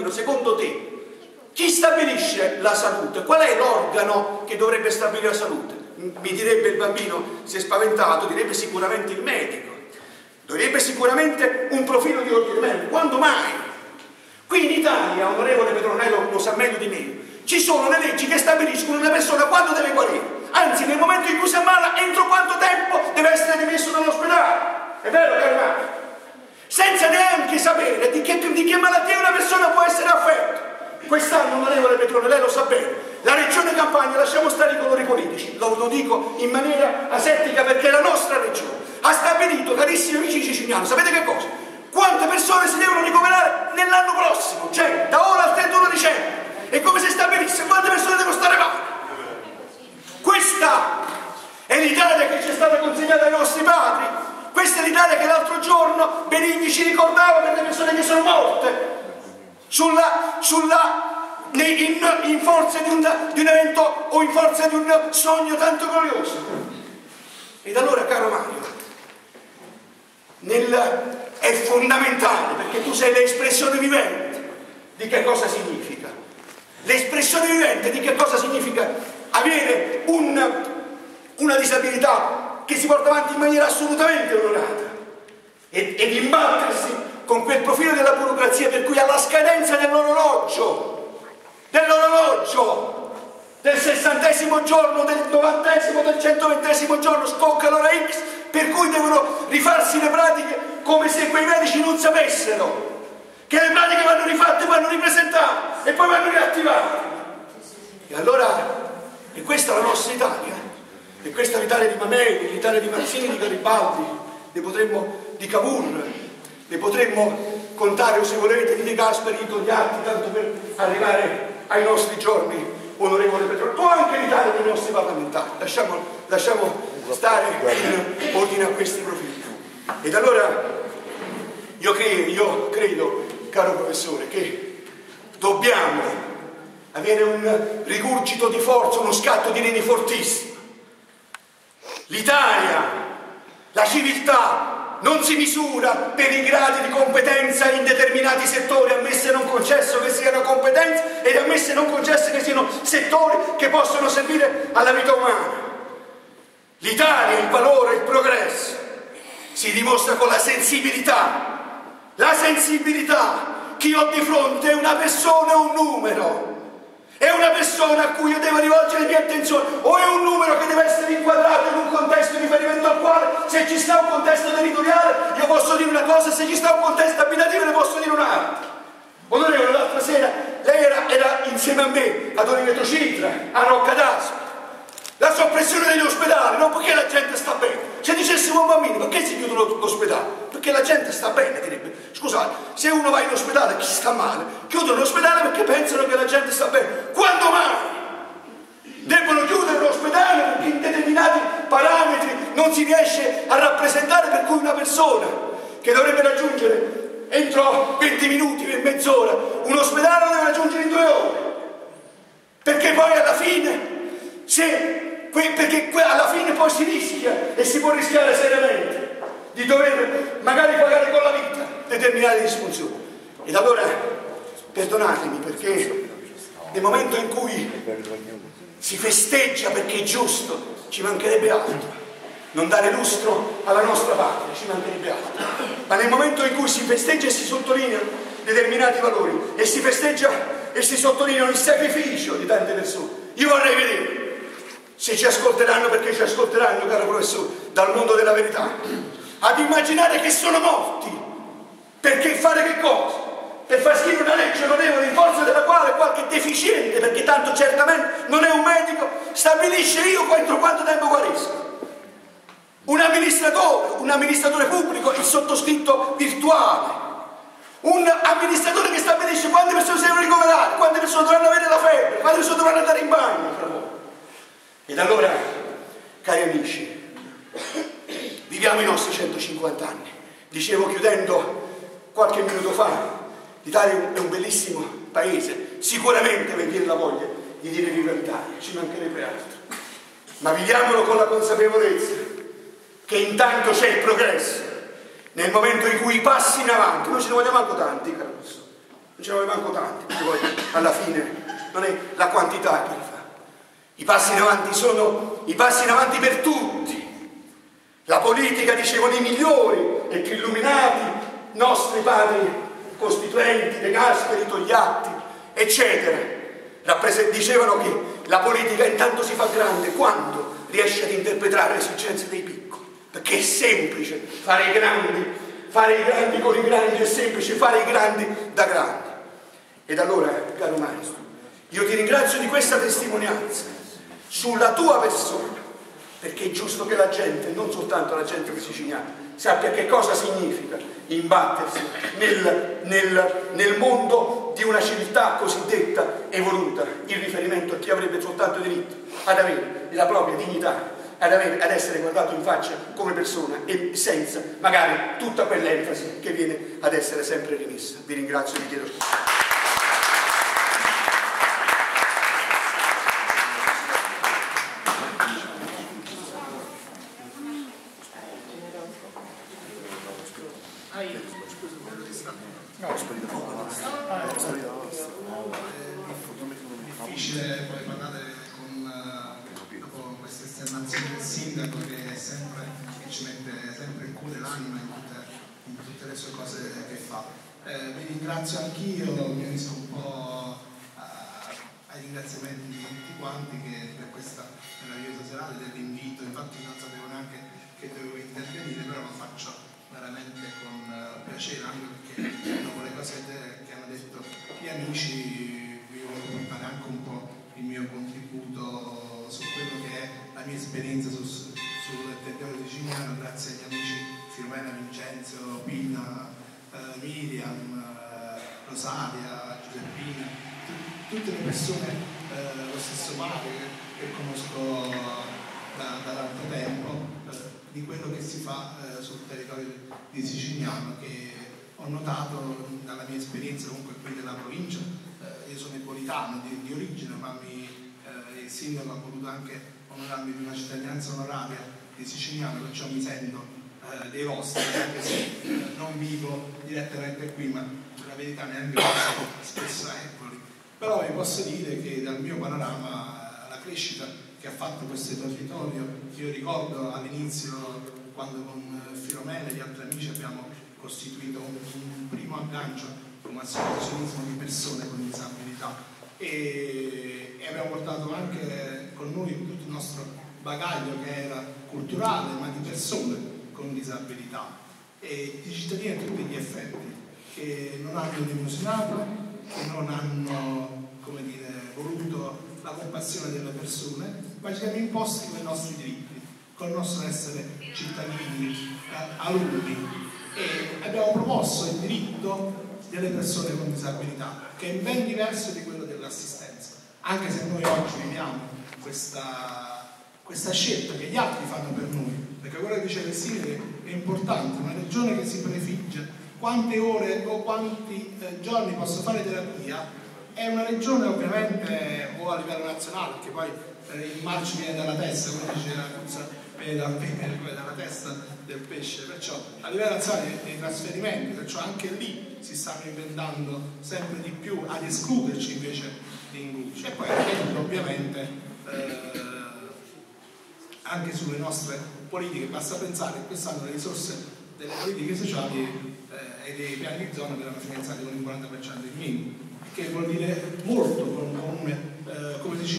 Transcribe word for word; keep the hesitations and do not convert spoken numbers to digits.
bambino, secondo te, chi stabilisce la salute? Qual è l'organo che dovrebbe stabilire la salute? Mi direbbe il bambino, si è spaventato, direbbe sicuramente il medico. Dovrebbe sicuramente un profilo di ordine medico. Quando mai? Qui in Italia, onorevole Petronello lo sa meglio di me, ci sono le leggi che stabiliscono una persona quando deve guarire. Anzi, nel momento in cui si ammala, entro quanto tempo deve essere dimesso dall'ospedale. È vero, cari? Senza neanche sapere di che, di che malattia una persona può essere affetta. Quest'anno, onorevole Petrone, lei lo sa bene, la regione Campania, lasciamo stare i colori politici, lo, lo dico in maniera asettica perché è la nostra regione, ha stabilito, carissimi amici siciliani, sapete che cosa? Quante persone si devono ricoverare nell'anno prossimo, cioè da ora al trentuno dicembre. È come se stabilisse quante persone devono stare male. Questa è l'Italia che ci è stata consegnata ai nostri padri. Questa è l'Italia che l'altro giorno Benigni ci ricordava per le persone che sono morte sulla, sulla, in, in forza di un, di un evento o in forza di un sogno tanto glorioso. Ed allora, caro Mario, nel, è fondamentale, perché tu sei l'espressione vivente di che cosa significa. L'espressione vivente di che cosa significa avere un, una disabilità che si porta avanti in maniera assolutamente onorata ed, ed imbattersi con quel profilo della burocrazia per cui alla scadenza dell'orologio dell'orologio del sessantesimo giorno, del novantesimo, del centoventesimo giorno scocca l'ora X per cui devono rifarsi le pratiche come se quei medici non sapessero che le pratiche vanno rifatte, vanno ripresentate e poi vanno riattivate. E allora, e questa è la nostra Italia, e questa è l'Italia di Mameli, l'Italia di Mazzini, di Garibaldi, ne potremmo, di Cavour, ne potremmo contare, o se volete, di De Gasperi, di Togliatti, tanto per arrivare ai nostri giorni, onorevole Petrone, o anche l'Italia dei nostri parlamentari. Lasciamo, lasciamo stare in ordine a questi profili. Ed allora, io credo, io credo, caro professore, che dobbiamo avere un rigurgito di forza, uno scatto di reni fortissimo. L'Italia, la civiltà non si misura per i gradi di competenza in determinati settori, ammesso e non concesso che siano competenze ed ammesso e non concesso che siano settori che possono servire alla vita umana. L'Italia, il valore, il progresso si dimostra con la sensibilità. La sensibilità. Chi ho di fronte è una persona o un numero. È una persona a cui io devo rivolgere le mie attenzioni, o è un numero che deve essere inquadrato in un contesto di riferimento al quale, se ci sta un contesto territoriale, io posso dire una cosa, se ci sta un contesto abitativo ne posso dire un'altra. Onorevole, l'altra sera lei era, era insieme a me ad Oliveto Citra, a Rocca d'Ascoli. La soppressione degli ospedali, non perché la gente sta bene. Se dicessimo a un bambino, perché si chiudono l'ospedale? Perché la gente sta bene, direbbe. Scusate, se uno va in ospedale e chi sta male, chiudono l'ospedale perché pensano che la gente sta bene. Quando mai debbono chiudere l'ospedale perché in determinati parametri non si riesce a rappresentare, per cui una persona che dovrebbe raggiungere entro venti minuti e mezz'ora un ospedale lo deve raggiungere in due ore? Perché poi alla fine, se perché alla fine poi si rischia e si può rischiare seriamente di dover magari pagare con la vita determinate disfunzioni. Ed allora perdonatemi, perché nel momento in cui si festeggia perché è giusto, ci mancherebbe altro, non dare lustro alla nostra patria, ci mancherebbe altro, ma nel momento in cui si festeggia e si sottolineano determinati valori e si festeggia e si sottolineano il sacrificio di tante persone, io vorrei vedere, se ci ascolteranno, perché ci ascolteranno, caro professore, dal mondo della verità, ad immaginare che sono morti, perché fare che cosa? Per far scrivere una legge onorevole in forza della quale qualche deficiente, perché tanto certamente non è un medico, stabilisce io entro quanto tempo guarisco. Un amministratore, un amministratore pubblico, il sottoscritto virtuale, un amministratore che stabilisce quante persone si devono ricoverare, quante persone dovranno avere la febbre, quante persone dovranno andare in bagno, fra voi. Ed allora, cari amici, viviamo i nostri centocinquanta anni. Dicevo chiudendo qualche minuto fa, l'Italia è un bellissimo paese, sicuramente mi viene la voglia di dire viva l'Italia, ci mancherebbe altro, ma viviamolo con la consapevolezza che intanto c'è il progresso, nel momento in cui i passi in avanti, noi ce ne vogliamo anche tanti, caro professore, non ce ne vuole manco tanti, perché poi alla fine non è la quantità che li fa. I passi in avanti sono i passi in avanti per tutti. La politica, dicevano i migliori e più illuminati, nostri padri costituenti, De Gasperi, Togliatti, eccetera, dicevano che la politica intanto si fa grande quando riesce ad interpretare le esigenze dei piccoli, perché è semplice fare i grandi, fare i grandi con i grandi, è semplice fare i grandi da grandi. Ed allora, caro maestro, io ti ringrazio di questa testimonianza sulla tua persona, perché è giusto che la gente, non soltanto la gente siciliana, sappia che cosa significa imbattersi nel, nel, nel mondo di una civiltà cosiddetta evoluta, in riferimento a chi avrebbe soltanto diritto ad avere la propria dignità, ad, avere, ad essere guardato in faccia come persona e senza magari tutta quell'enfasi che viene ad essere sempre rimessa. Vi ringrazio e vi chiedo scusa. Difficile poi parlare con, dopo queste esternazioni del sindaco che, è sempre, che ci mette sempre in cuore l'anima in tutte, in tutte le sue cose che fa. Eh, vi ringrazio anch'io, mi unisco un po' a, ai ringraziamenti di tutti quanti che per questa meravigliosa serata dell'invito. Infatti non sapevo neanche che dovevo intervenire, però lo faccio veramente con uh, piacere, anche perché dopo le cose che hanno detto gli amici vi voglio portare anche un po' il mio contributo su quello che è la mia esperienza sul, sul territorio siciliano, grazie agli amici Filomena, Vincenzo, Pina, uh, Miriam, uh, Rosaria, Giuseppina, tutte le persone, uh, lo stesso Mario che, che conosco da, da tanto tempo, uh, di quello che si fa uh, sul territorio di Siciliano, che ho notato dalla mia esperienza comunque qui della provincia. Eh, io sono napoletano di, di origine, ma mi, eh, il sindaco ha voluto anche onorarmi di una cittadinanza onoraria di siciliano, perciò mi sento eh, dei vostri, anche se eh, non vivo direttamente qui, ma la verità neanche spesso a Empoli. Però vi posso dire che dal mio panorama la crescita che ha fatto questo territorio, io ricordo all'inizio quando con Filomena e gli altri amici abbiamo costituito un, un primo aggancio come associazionismo di persone con disabilità e, e abbiamo portato anche con noi tutto il nostro bagaglio che era culturale, ma di persone con disabilità e di cittadini a tutti gli effetti, che non hanno delusionato, che non hanno, come dire, voluto la compassione delle persone, ma ci hanno imposti con i nostri diritti, con il nostro essere cittadini, eh, alunni. E abbiamo promosso il diritto delle persone con disabilità, che è ben diverso di quello dell'assistenza, anche se noi oggi viviamo questa, questa scelta che gli altri fanno per noi, perché quello che diceva il sindaco è importante. Una regione che si prefigge quante ore o quanti eh, giorni posso fare terapia è una regione ovviamente o a livello nazionale, perché poi eh, il marcio viene dalla testa, come dice la Cruzza, viene dalla testa del pesce, perciò a livello nazionale dei trasferimenti, perciò anche lì si stanno inventando sempre di più ad escluderci invece di includerci. E poi ovviamente eh, anche sulle nostre politiche, basta pensare che quest'anno le risorse delle politiche sociali eh, e dei piani di zona verranno finanziati con il quaranta per cento in meno, che vuol dire molto